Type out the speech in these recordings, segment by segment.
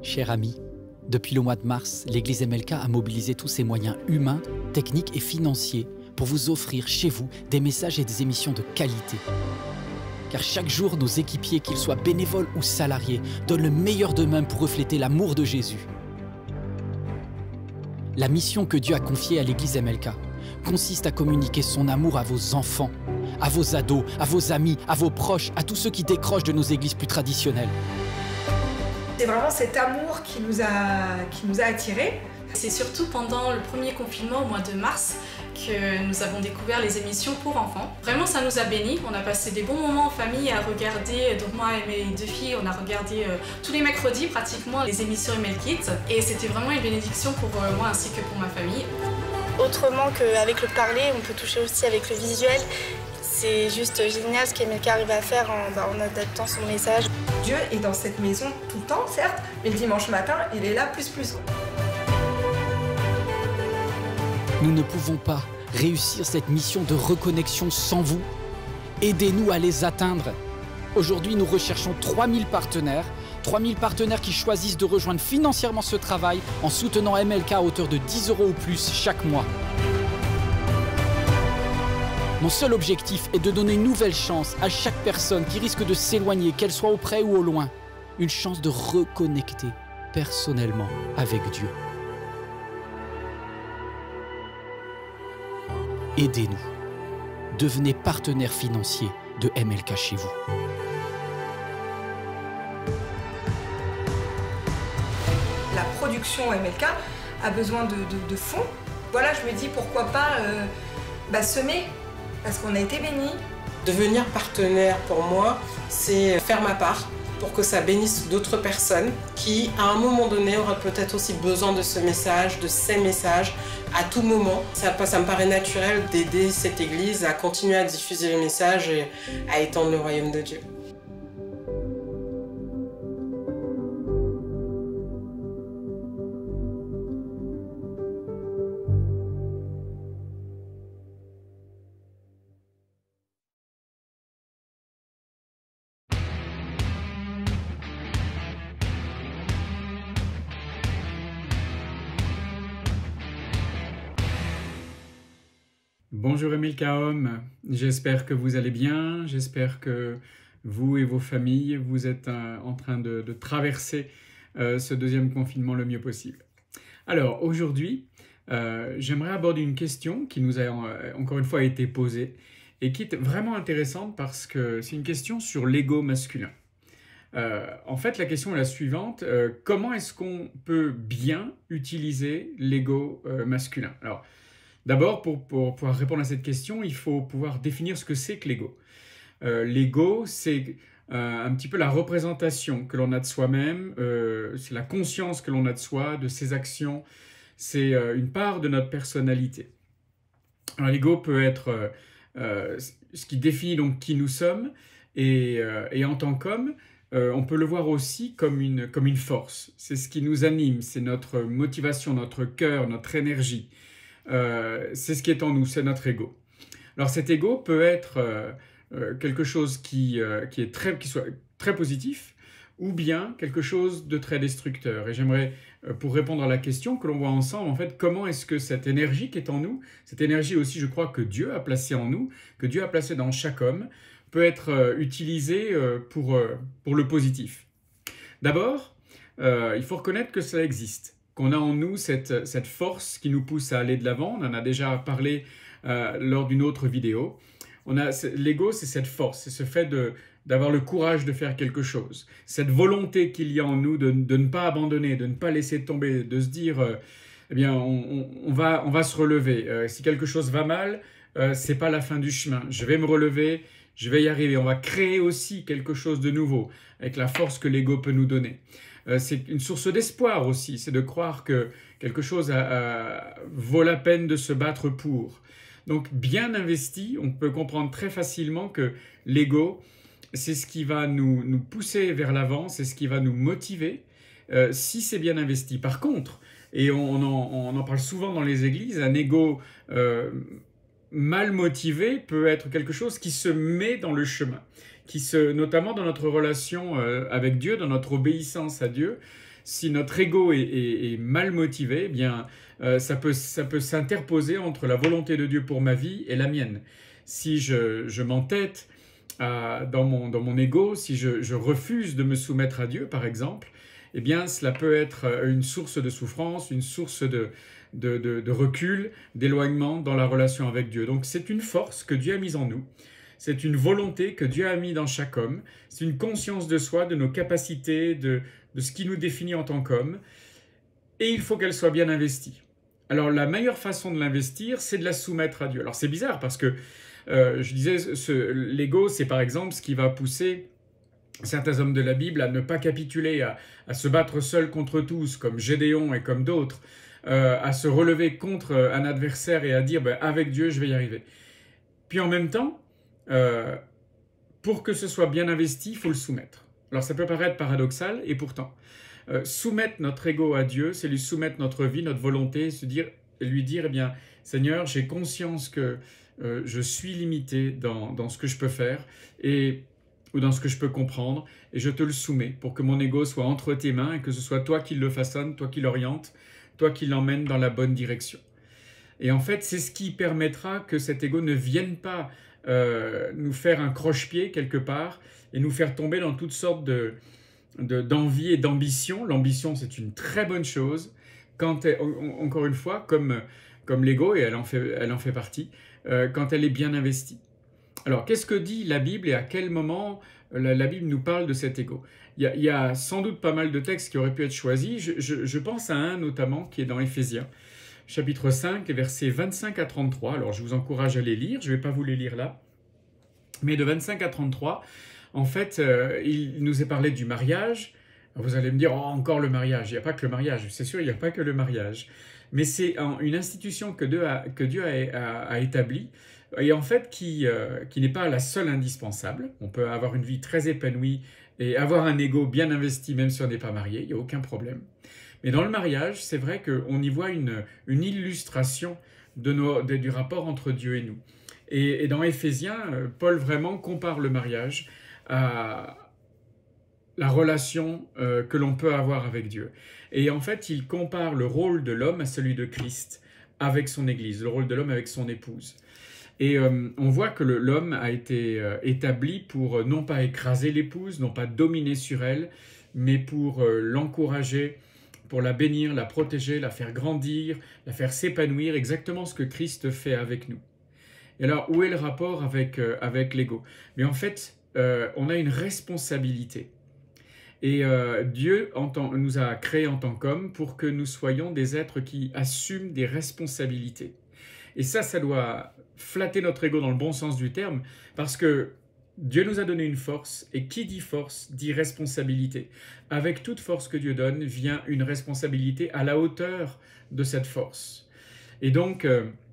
Chers amis, depuis le mois de mars, l'Église MLK a mobilisé tous ses moyens humains, techniques et financiers pour vous offrir chez vous des messages et des émissions de qualité. Car chaque jour, nos équipiers, qu'ils soient bénévoles ou salariés, donnent le meilleur d'eux-mêmes pour refléter l'amour de Jésus. La mission que Dieu a confiée à l'Église MLK consiste à communiquer son amour à vos enfants, à vos ados, à vos amis, à vos proches, à tous ceux qui décrochent de nos églises plus traditionnelles. C'est vraiment cet amour qui nous a attirés. C'est surtout pendant le premier confinement au mois de mars que nous avons découvert les émissions pour enfants. Vraiment, ça nous a bénis. On a passé des bons moments en famille à regarder. Donc moi et mes deux filles, on a regardé tous les mercredis pratiquement les émissions ML Kids. Et c'était vraiment une bénédiction pour moi ainsi que pour ma famille. Autrement qu'avec le parler, on peut toucher aussi avec le visuel. C'est juste génial ce qu'MLK arrive à faire en adaptant son message. Dieu est dans cette maison tout le temps, certes, mais le dimanche matin, il est là plus. Nous ne pouvons pas réussir cette mission de reconnexion sans vous. Aidez-nous à les atteindre. Aujourd'hui, nous recherchons 3000 partenaires. 3000 partenaires qui choisissent de rejoindre financièrement ce travail en soutenant MLK à hauteur de 10 € ou plus chaque mois. Mon seul objectif est de donner une nouvelle chance à chaque personne qui risque de s'éloigner, qu'elle soit auprès ou au loin. Une chance de reconnecter personnellement avec Dieu. Aidez-nous. Devenez partenaire financier de MLK chez vous. La production MLK a besoin de fonds. Voilà, je me dis pourquoi pas semer, parce qu'on a été bénis. Devenir partenaire pour moi, c'est faire ma part pour que ça bénisse d'autres personnes qui, à un moment donné, auraient peut-être aussi besoin de ce message, de ces messages, à tout moment. Ça me paraît naturel d'aider cette église à continuer à diffuser les messages et à étendre le royaume de Dieu. Bonjour MLK Home, j'espère que vous allez bien, j'espère que vous et vos familles, vous êtes en train de traverser ce deuxième confinement le mieux possible. Alors aujourd'hui, j'aimerais aborder une question qui nous a encore une fois été posée et qui est vraiment intéressante parce que c'est une question sur l'ego masculin. En fait, la question est la suivante, comment est-ce qu'on peut bien utiliser l'ego masculin? Alors, d'abord, pour pouvoir répondre à cette question, il faut pouvoir définir ce que c'est que l'ego. L'ego, c'est un petit peu la représentation que l'on a de soi-même, c'est la conscience que l'on a de soi, de ses actions, c'est une part de notre personnalité. Alors l'ego peut être ce qui définit donc qui nous sommes, et en tant qu'homme, on peut le voir aussi comme une force. C'est ce qui nous anime, c'est notre motivation, notre cœur, notre énergie. C'est ce qui est en nous, c'est notre ego. Alors cet ego peut être quelque chose qui soit très positif ou bien quelque chose de très destructeur. Et j'aimerais, pour répondre à la question, que l'on voit ensemble, en fait, comment est-ce que cette énergie qui est en nous, cette énergie aussi, je crois, que Dieu a placée en nous, que Dieu a placée dans chaque homme, peut être utilisée pour le positif. D'abord, il faut reconnaître que ça existe, qu'on a en nous cette force qui nous pousse à aller de l'avant. On en a déjà parlé lors d'une autre vidéo. L'ego, c'est cette force, c'est ce fait d'avoir le courage de faire quelque chose. Cette volonté qu'il y a en nous de ne pas abandonner, de ne pas laisser tomber, de se dire, eh bien, on va se relever. Si quelque chose va mal, c'est pas la fin du chemin. Je vais me relever, je vais y arriver. On va créer aussi quelque chose de nouveau avec la force que l'ego peut nous donner. C'est une source d'espoir aussi, c'est de croire que quelque chose vaut la peine de se battre pour. Donc bien investi, on peut comprendre très facilement que l'ego, c'est ce qui va nous pousser vers l'avant, c'est ce qui va nous motiver si c'est bien investi. Par contre, et on en parle souvent dans les églises, un ego mal motivé peut être quelque chose qui se met dans le chemin, notamment dans notre relation avec Dieu, dans notre obéissance à Dieu. si notre ego est mal motivé, eh bien, ça peut s'interposer entre la volonté de Dieu pour ma vie et la mienne. Si je m'entête dans mon ego, si je refuse de me soumettre à Dieu, par exemple, eh bien, cela peut être une source de souffrance, une source de recul, d'éloignement dans la relation avec Dieu. Donc, c'est une force que Dieu a mise en nous. C'est une volonté que Dieu a mis dans chaque homme. C'est une conscience de soi, de nos capacités, de ce qui nous définit en tant qu'homme. Et il faut qu'elle soit bien investie. Alors, la meilleure façon de l'investir, c'est de la soumettre à Dieu. Alors, c'est bizarre parce que, je disais, l'ego, c'est par exemple ce qui va pousser certains hommes de la Bible à ne pas capituler, à se battre seul contre tous, comme Gédéon et comme d'autres, à se relever contre un adversaire et à dire avec Dieu, je vais y arriver. Puis en même temps, pour que ce soit bien investi, il faut le soumettre. Alors ça peut paraître paradoxal, et pourtant, soumettre notre ego à Dieu, c'est lui soumettre notre vie, notre volonté, lui dire, eh bien, Seigneur, j'ai conscience que je suis limité dans ce que je peux faire, ou dans ce que je peux comprendre, et je te le soumets pour que mon ego soit entre tes mains et que ce soit toi qui le façonne, toi qui l'oriente, toi qui l'emmène dans la bonne direction. Et en fait, c'est ce qui permettra que cet ego ne vienne pas nous faire un croche-pied quelque part et nous faire tomber dans toutes sortes d'envie et d'ambition. L'ambition, c'est une très bonne chose, encore une fois, comme l'ego, et elle en fait partie, quand elle est bien investie. Alors, qu'est-ce que dit la Bible et à quel moment la Bible nous parle de cet ego? Il y a sans doute pas mal de textes qui auraient pu être choisis. Je pense à un notamment qui est dans Éphésiens, chapitre 5, versets 25 à 33. Alors, je vous encourage à les lire. Je ne vais pas vous les lire là. Mais de 25 à 33, en fait, il nous est parlé du mariage. Vous allez me dire, oh, encore le mariage. Il n'y a pas que le mariage. C'est sûr, il n'y a pas que le mariage. Mais c'est une institution que Dieu a établie, et en fait qui n'est pas la seule indispensable. On peut avoir une vie très épanouie et avoir un ego bien investi même si on n'est pas marié, il n'y a aucun problème. Mais dans le mariage, c'est vrai qu'on y voit une illustration du rapport entre Dieu et nous. Et dans Éphésiens, Paul vraiment compare le mariage à la relation que l'on peut avoir avec Dieu. Et en fait, il compare le rôle de l'homme à celui de Christ avec son Église, le rôle de l'homme avec son épouse. Et on voit que l'homme a été établi pour non pas écraser l'épouse, non pas dominer sur elle, mais pour l'encourager, pour la bénir, la protéger, la faire grandir, la faire s'épanouir, exactement ce que Christ fait avec nous. Et alors, où est le rapport avec l'ego? Mais en fait, on a une responsabilité. Et Dieu nous a créés en tant qu'hommes pour que nous soyons des êtres qui assument des responsabilités. Et ça doit flatter notre ego dans le bon sens du terme, parce que Dieu nous a donné une force, et qui dit force dit responsabilité. Avec toute force que Dieu donne vient une responsabilité à la hauteur de cette force. Et donc,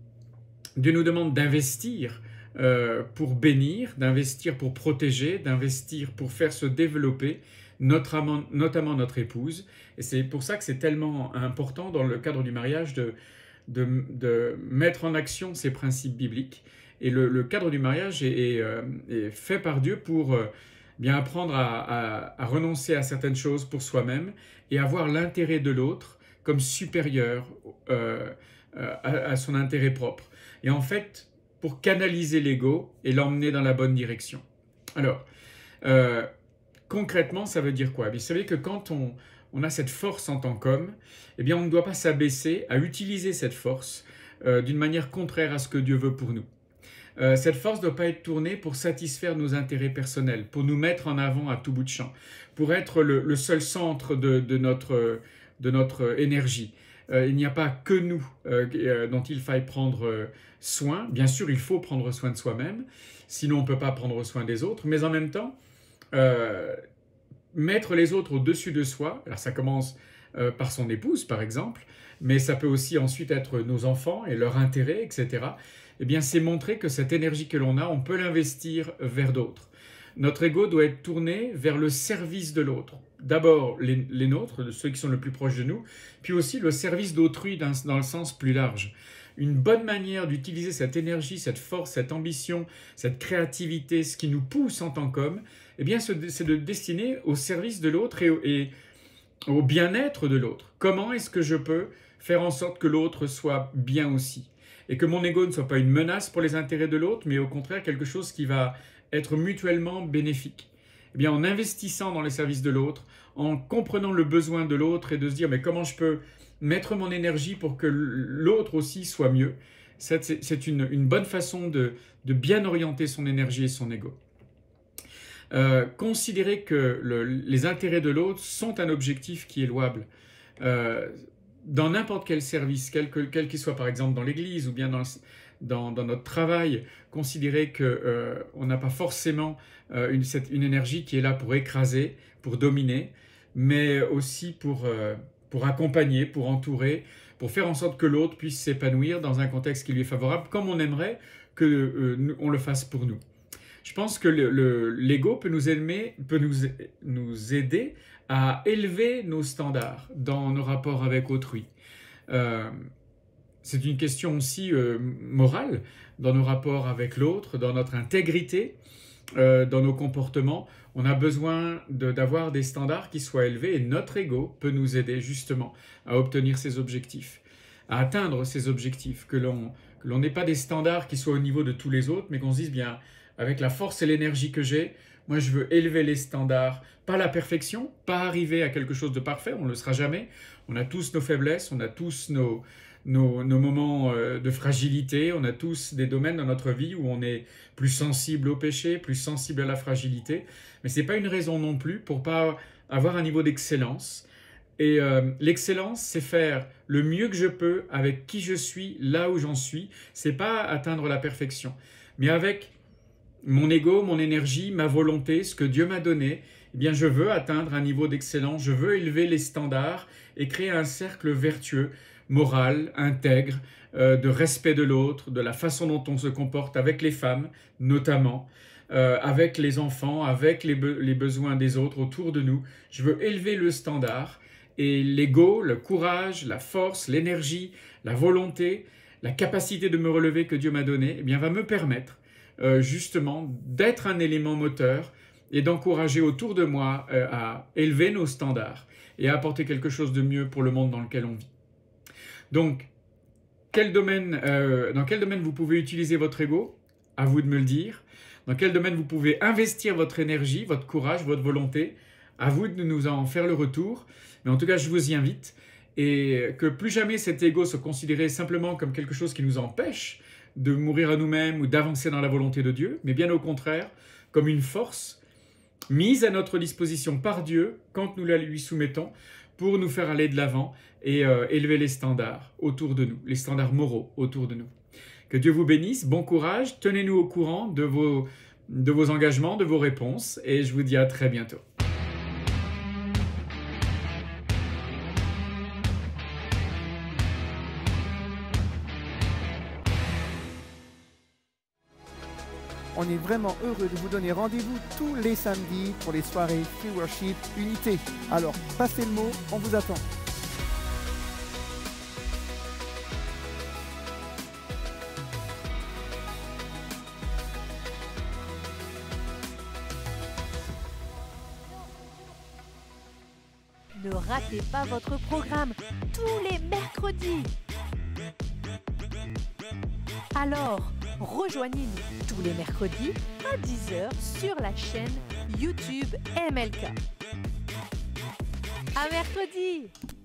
Dieu nous demande d'investir pour bénir, d'investir pour protéger, d'investir pour faire se développer notamment notre épouse. Et c'est pour ça que c'est tellement important dans le cadre du mariage de mettre en action ces principes bibliques. Et le cadre du mariage est fait par Dieu pour bien apprendre à renoncer à certaines choses pour soi-même et avoir l'intérêt de l'autre comme supérieur à son intérêt propre. Et en fait, pour canaliser l'ego et l'emmener dans la bonne direction. Alors, concrètement, ça veut dire quoi? Vous savez que quand on a cette force en tant qu'homme, eh bien, on ne doit pas s'abaisser à utiliser cette force d'une manière contraire à ce que Dieu veut pour nous. Cette force ne doit pas être tournée pour satisfaire nos intérêts personnels, pour nous mettre en avant à tout bout de champ, pour être le seul centre de notre énergie. Il n'y a pas que nous dont il faille prendre soin. Bien sûr, il faut prendre soin de soi-même, sinon on ne peut pas prendre soin des autres, mais en même temps, mettre les autres au-dessus de soi, alors ça commence par son épouse par exemple, mais ça peut aussi ensuite être nos enfants et leur intérêt, etc. Eh bien, c'est montrer que cette énergie que l'on a, on peut l'investir vers d'autres. Notre ego doit être tourné vers le service de l'autre. D'abord les nôtres, ceux qui sont le plus proches de nous, puis aussi le service d'autrui dans le sens plus large. Une bonne manière d'utiliser cette énergie, cette force, cette ambition, cette créativité, ce qui nous pousse en tant qu'hommes, eh bien, c'est de destiner au service de l'autre et au bien-être de l'autre. Comment est-ce que je peux faire en sorte que l'autre soit bien aussi? Et que mon ego ne soit pas une menace pour les intérêts de l'autre, mais au contraire quelque chose qui va être mutuellement bénéfique. Eh bien, en investissant dans les services de l'autre, en comprenant le besoin de l'autre et de se dire mais comment je peux mettre mon énergie pour que l'autre aussi soit mieux, c'est une bonne façon de bien orienter son énergie et son ego. Considérer que les intérêts de l'autre sont un objectif qui est louable. Dans n'importe quel service, quel qu'il soit, par exemple dans l'église ou bien dans notre travail, considérer qu'on n'a pas forcément une énergie qui est là pour écraser, pour dominer, mais aussi pour accompagner, pour entourer, pour faire en sorte que l'autre puisse s'épanouir dans un contexte qui lui est favorable, comme on aimerait qu'on le fasse pour nous. Je pense que l'ego peut nous aider à élever nos standards dans nos rapports avec autrui. C'est une question aussi morale dans nos rapports avec l'autre, dans notre intégrité, dans nos comportements. On a besoin d'avoir des standards qui soient élevés et notre ego peut nous aider justement à obtenir ces objectifs, à atteindre ces objectifs, que l'on n'ait pas des standards qui soient au niveau de tous les autres, mais qu'on se dise bien, avec la force et l'énergie que j'ai, moi je veux élever les standards, pas la perfection, pas arriver à quelque chose de parfait, on ne le sera jamais. On a tous nos faiblesses, on a tous nos moments de fragilité, on a tous des domaines dans notre vie où on est plus sensible au péché, plus sensible à la fragilité, mais ce n'est pas une raison non plus pour ne pas avoir un niveau d'excellence. Et l'excellence, c'est faire le mieux que je peux avec qui je suis, là où j'en suis. Ce n'est pas atteindre la perfection, mais avec mon ego, mon énergie, ma volonté, ce que Dieu m'a donné, eh bien je veux atteindre un niveau d'excellence, je veux élever les standards et créer un cercle vertueux, moral, intègre, de respect de l'autre, de la façon dont on se comporte avec les femmes, notamment, avec les enfants, avec les besoins des autres autour de nous. Je veux élever le standard et l'ego, le courage, la force, l'énergie, la volonté, la capacité de me relever que Dieu m'a donnée, eh bien va me permettre justement d'être un élément moteur et d'encourager autour de moi à élever nos standards et à apporter quelque chose de mieux pour le monde dans lequel on vit. Donc, dans quel domaine vous pouvez utiliser votre ego? À vous de me le dire. Dans quel domaine vous pouvez investir votre énergie, votre courage, votre volonté? À vous de nous en faire le retour. Mais en tout cas, je vous y invite. Et que plus jamais cet ego se considérer simplement comme quelque chose qui nous empêche de mourir à nous-mêmes ou d'avancer dans la volonté de Dieu, mais bien au contraire, comme une force mise à notre disposition par Dieu quand nous la lui soumettons pour nous faire aller de l'avant et élever les standards autour de nous, les standards moraux autour de nous. Que Dieu vous bénisse, bon courage, tenez-nous au courant de vos engagements, de vos réponses et je vous dis à très bientôt. On est vraiment heureux de vous donner rendez-vous tous les samedis pour les soirées Free Worship Unité. Alors, passez le mot, on vous attend. Ne ratez pas votre programme tous les mercredis. Alors, rejoignez-nous tous les mercredis à 10 h sur la chaîne YouTube MLK. À mercredi!